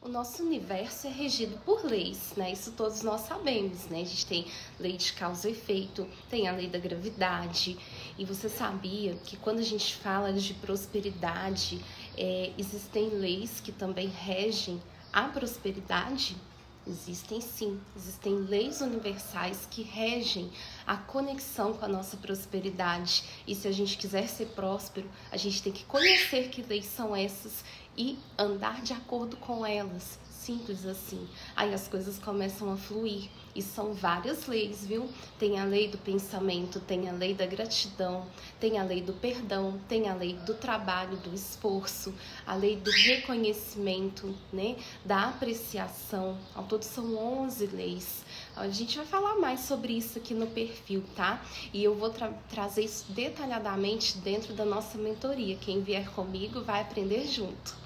O nosso universo é regido por leis, né? Isso todos nós sabemos, né? A gente tem lei de causa e efeito, tem a lei da gravidade. E você sabia que quando a gente fala de prosperidade, existem leis que também regem a prosperidade? Existem sim, existem leis universais que regem a conexão com a nossa prosperidade. E se a gente quiser ser próspero, a gente tem que conhecer que leis são essas e andar de acordo com elas. Simples assim. Aí as coisas começam a fluir. E são várias leis, viu? Tem a lei do pensamento, tem a lei da gratidão, tem a lei do perdão, tem a lei do trabalho, do esforço, a lei do reconhecimento, né? Da apreciação. Ao todo são 11 leis. A gente vai falar mais sobre isso aqui no perfil, tá? E eu vou trazer isso detalhadamente dentro da nossa mentoria. Quem vier comigo vai aprender junto.